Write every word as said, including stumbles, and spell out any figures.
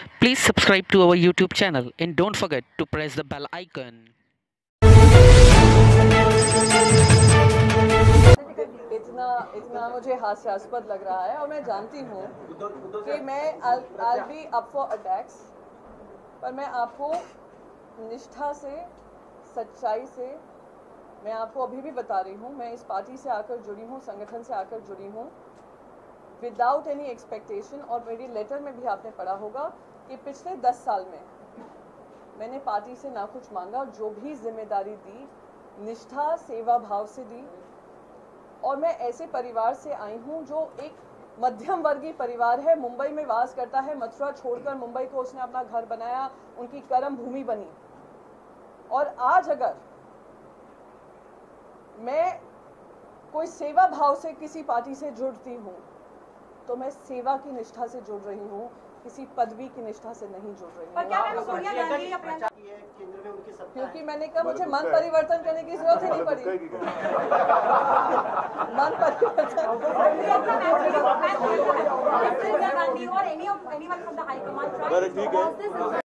Please subscribe to our YouTube channel and don't forget to press the bell icon. इतना इतना मुझे हास्यास्पद लग रहा है और मैं जानती हूँ कि मैं I'll be up for attacks, पर मैं आपको निष्ठा से, सच्चाई से, मैं आपको अभी भी बता रही हूँ, मैं इस पार्टी से आकर जुड़ी हूँ, संगठन से आकर जुड़ी हूँ विदाउट एनी एक्सपेक्टेशन। और मेरी लेटर में भी आपने पढ़ा होगा कि पिछले दस साल में मैंने पार्टी से ना कुछ मांगा, जो भी जिम्मेदारी दी निष्ठा सेवा भाव से दी। और मैं ऐसे परिवार से आई हूँ जो एक मध्यम वर्गीय परिवार है, मुंबई में वास करता है, मथुरा छोड़कर मुंबई को उसने अपना घर बनाया, उनकी कर्म भूमि बनी। और आज अगर मैं कोई सेवा भाव से किसी पार्टी से जुड़ती हूँ तो मैं सेवा की निष्ठा से जुड़ रही हूँ, किसी पदवी की निष्ठा से नहीं जुड़ रही हूँ। क्योंकि मैंने कहा मुझे मन परिवर्तन करने की जरूरत ही नहीं पड़ी। मन परिवर्तन